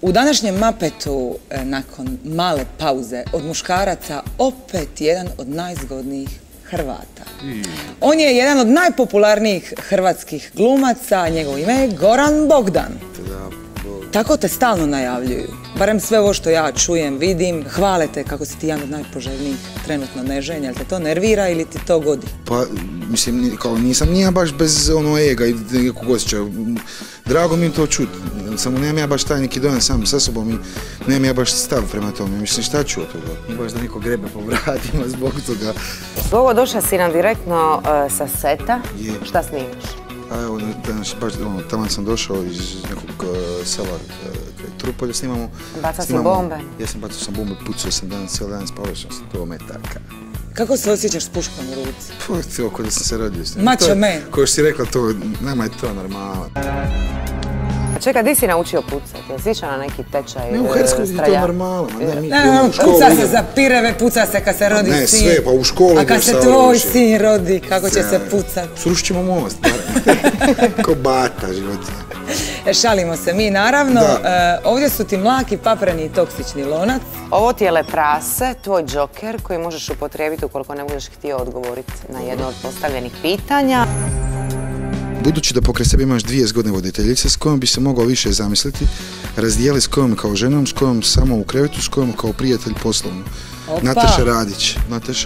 U današnjem Mapetu, nakon male pauze, od muškaraca opet jedan od najzgodnijih Hrvata. On je jedan od najpopularnijih hrvatskih glumaca, njegovo ime je Goran Bogdan. Tako te stalno najavljuju. Barem sve ovo što ja čujem, vidim, hvale te kako si ti jedan od najpoželjnijih trenutno neženja. Jel te to nervira ili ti to godi? Pa, mislim, kao nisam nija baš bez ono ega i nekog osjećaja. Drago mi je to čuti. Samo nemam ja baš taj neki dojam sam sa sobom i nemam ja baš stav prema tome. Mislim, šta ću od toga? Nije baš da neko grebe po vratima zbog toga. Ovo došla si nam direktno sa seta. Šta snimaš? A evo, danas baš tamo sam došao iz nekog sela Trupolja, snimamo. Bacao si bombe? Jesam, bacao sam bombe, pucao sam danas, cijel dan, spavao sam 100 metaka. Kako se osjećaš s puškom u ruci? Pa, to ko da sam se rodio s njim. Macho man. Ko što si rekla, nama je to normalno. Čekaj, di si naučio pucati? Jel si išao na neki tečaj? Ne, u Hercegovini je to normalno. Puca se za pireve, puca se kad se rodi sin. Ne, sve, pa u školu. A kad se tvoj sin rodi, kako će se pucat? Srušit ćemo most, ko bata životinja. Šalimo se mi, naravno. Ovdje su ti mlaki, papreni i toksični lonac. Ovo ti je leprase, tvoj džoker koji možeš upotrijebiti ukoliko ne budeš htio odgovoriti na jedno od postavljenih pitanja. Budući da pokraj sebe imaš 2 zgodne voditeljice s kojom bi se mogao više zamisliti, razdijeli s kojom kao ženom, s kojom samo u krevetu, s kojom kao prijatelj poslovno. Nataša Radić. Nataša?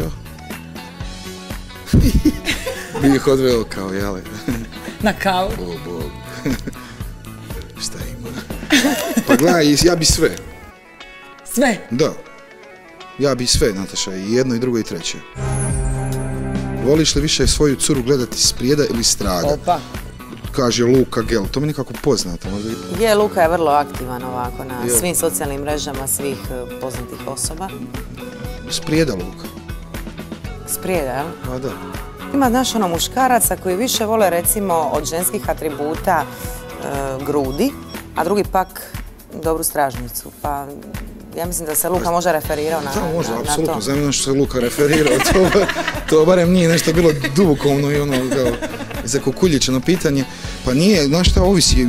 Bi ih odveo kao, jele? Na kavu. Bog. Šta ima? Pa gledaj, ja bi sve. Sve? Da. Ja bi sve, Nataša, i jedno, i drugo, i treće. Voliš li više svoju curu gledati s prijeda ili straga? Opa. Kaže Luka Gel, to mi nekako poznato. Je, Luka je vrlo aktivan ovako na svim socijalnim mrežama svih poznatih osoba. S prijeda Luka. S prijeda, jel? Pa da. Ima, znaš, ono, muškaraca koji više vole, recimo, od ženskih atributa grudi, a drugi pak dobru stražnicu. Pa ja mislim da se Luka može referirao na to. Da, može, apsolutno. Znam što se Luka referirao. To barem nije nešto bilo dubokovno i ono, kao, za kukuljičeno pitanje. Pa nije, znaš šta, ovisi,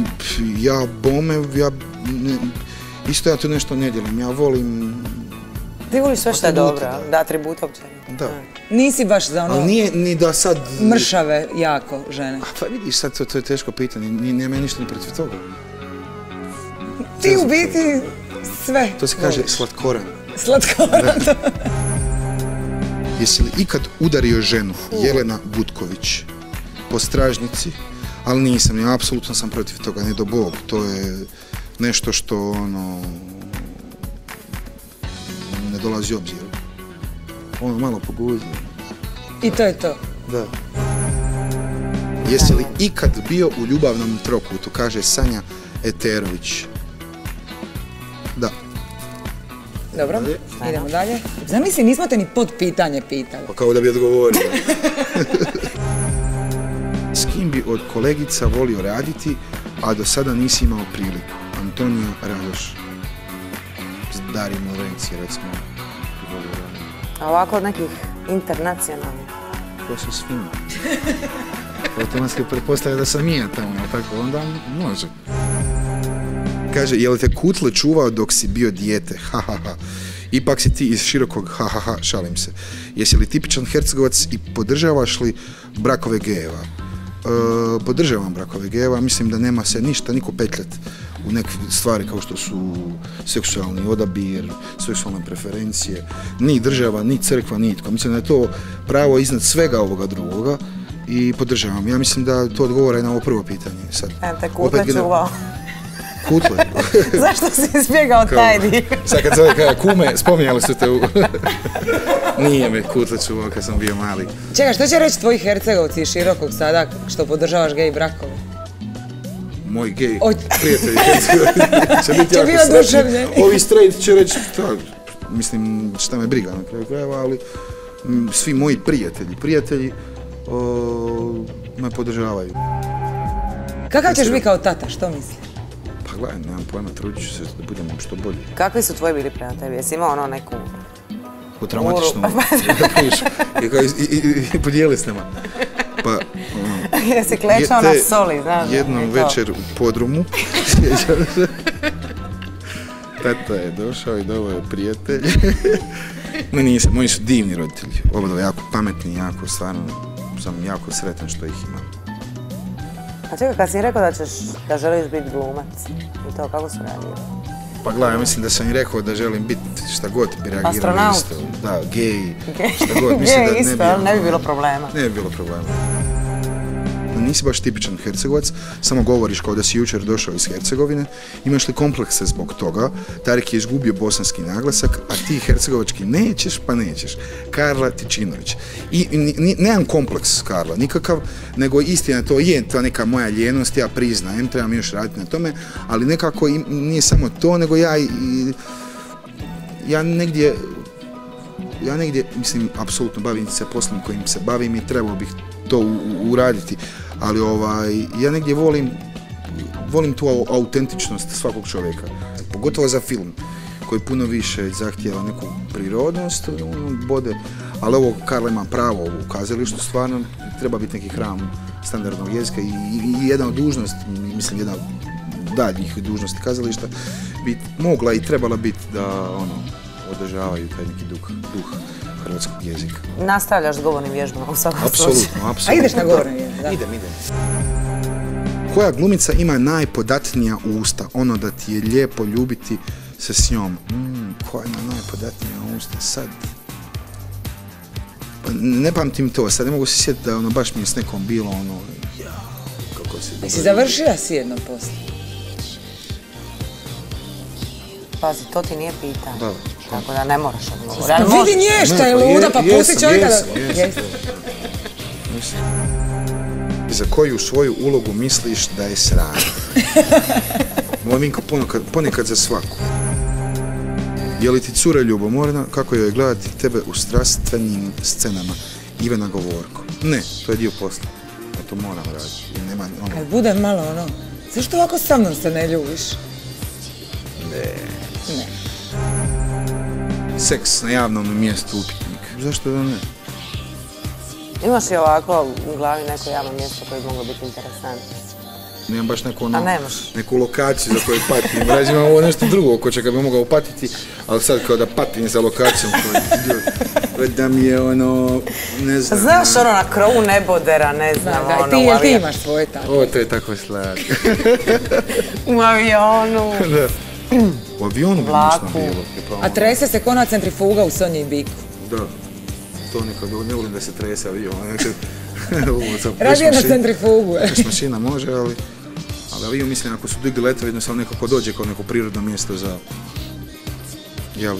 isto ja tu nešto ne dijelim. Ja volim... Ti voliš sve što je dobro, da, atribut uopće. Da. Nisi baš za ono... Ali nije ni da sad... Mršave jako žene. Pa vidiš, sad to je teško pitanje. Nema ja ništa ni protiv toga. Ti u biti sve. To se kaže slatkoran. Slatkoran. Jesi li ikad udario ženu, Jelena Butković, po stražnici? Ali nisam, ja apsolutno sam protiv toga, ne do Bog. To je nešto što, ono, ne dolazi u obzir. Ono malo poguzi. I to je to? Da. Jesi li ikad bio u ljubavnom trokutu, kaže Sanja Eterović? Da. Dobro, idemo dalje. Zamisli, nismo te ni pod pitanje pitali. Pa kao da bi odgovorio. S kim bi od kolegica volio raditi, a do sada nisi imao priliku? Antonija Radoš. S Darijom Lorenci, recimo, volio raditi. A ovako od nekih internacionalnih? To su svima. Automatski pretpostavlja da sam ja tamo, tako onda može. Kaže, je li te kutle čuvao dok si bio dijete? Ha. Ipak si ti iz širokog ha, šalim se. Jesi li tipičan Hercegovac i podržavaš li brakove gejeva? Podržavam brakove gejeva, mislim da nema se ništa niko petljat u neke stvari kao što su seksualni odabir, seksualne preferencije, ni država, ni crkva, nitko. Mislim da je to pravo iznad svega ovoga drugoga i podržavam. Ja mislim da to odgovara i na ovo prvo pitanje. Te kutle čuvao. Kutle. Zašto si izbjegao taj dio? Sad kad zove kada kume, spominjali su te u... Nije me kutle čuvao kad sam bio mali. Čekaj, što će reći tvoji Hercegovci iz širokog sada što podržavaš gej brakove? Moji gej prijatelji Hercegovci će biti oduševljeni. Ovi straight će reći, mislim, šta me briga na kraju krajeva, ali svi moji prijatelji me podržavaju. Kakav ćeš biti kao tata, što misliš? Pa gledaj, nemam pojma, trudit ću se da budem što bolji. Kakvi su tvoji bili prema tebi? Jesi imao ono neku... U traumatičnom, i podijeli s nama. Pa... Jesi klečao na soli, znaš? Jednom večer u podrumu, tata je došao i doveo prijatelj. No nisam, moji su divni roditelji, oboje jako pametni, jako, stvarno sam jako sretan što ih imam. A čekaj, kad si rekao da želiš biti glumac, i to kako su reagirali? Pa gledaj, ja mislim da sam i rekao da želim biti šta god bi reagirali astronaut. Isto. Da, gej, šta god. Mislim Gej da isto, ne bi bilo problema. Ne bi bilo problema. Nisi baš tipičan Hercegovac, samo govoriš kao da si jučer došao iz Hercegovine, imaš li komplekse zbog toga, Tarik je izgubio bosanski naglasak, a ti hercegovački nećeš, pa nećeš. Karla Tičinović. I nemam kompleks Karla nikakav, nego istina to je ta neka moja ljenost, ja priznajem, trebam još raditi na tome, ali nekako nije samo to, nego ja negdje, mislim, apsolutno bavim se poslom kojim se bavim i trebao bih to uraditi, ali ja negdje volim tu autentičnost svakog čovjeka, pogotovo za film, koji puno više zahtijeva neku prirodnost, bode, ali ovo Karla ima pravo u kazalištu, stvarno treba biti neki hram standardnog jezika i jedna od dužnosti, mislim jedna od daljnjih dužnosti kazališta, bi mogla i trebala biti da održavaju taj neki duh hrvatskog jezika. Nastavljaš s govornim vježbama u svakom slučaju. Apsolutno. A ideš na govorne vježbe, da? Idem. Koja glumica ima najpodatnija usta? Ono da ti je lijepo ljubiti se s njom. Koja ima najpodatnija usta? Sad... Ne pamtim to, sad ne mogu se sjetiti da baš mi je s nekom bilo kako se... Jesi završila si jedno posle? Pazi, to ti nije pitanje. Da. Tako da ne moraš odgovoriti. Vidi nješta je luda, pa pusti čovjeka da... Za koju svoju ulogu misliš da je srana? Mominko, ponekad za svaku. Je li ti cura ljubomorna? Kako joj gledati tebe u strastvenim scenama? Ivana Govorko. Ne, to je dio posla. Ja to moram raditi. Kad bude malo zašto ovako sa mnom se ne ljubiš? Ne. Seks na javnom mjestu upitnik. Zašto da ne? Imaš li ovako u glavi neko javno mjesto koje bi moglo biti interesantno? Nemam baš neku lokaciju za koju patim. Rađe imam ovo nešto drugo oko čega bi mogao patiti, ali sad kao da patim za lokacijom koju da mi je ne znam... Znaš na krovu nebodera, ne znam, Da, ti imaš svoje tako. Ovo, to je tako slatko. U avionu. Da. U avionu bi ništa bilo. A trese se ko na centrifuga u Sonji i Biku. Da. To nikad, ne volim da se trese avion. Radije na centrifugu. Veš mašina može, ali avion, mislim, ako su dugi letovi, jednostavno nekako dođe kao neko prirodno mjesto za... Jel?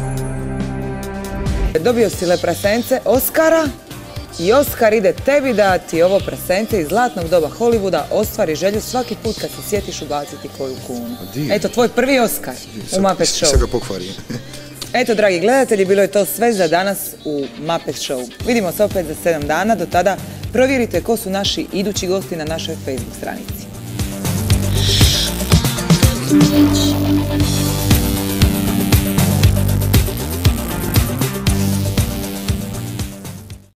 Dobio si Le Prasence Oskara i Oskar ide tebi da ti ovo prasence iz zlatnog doba Hollywooda ostvari želju svaki put kad se sjetiš ubaciti koju kunu. Eto, tvoj prvi Oskar u Muppet Show. Sad ga pokvarim. Eto, dragi gledatelji, bilo je to sve za danas u Muppet Show. Vidimo se opet za 7 dana, do tada provjerite ko su naši idući gosti na našoj Facebook stranici.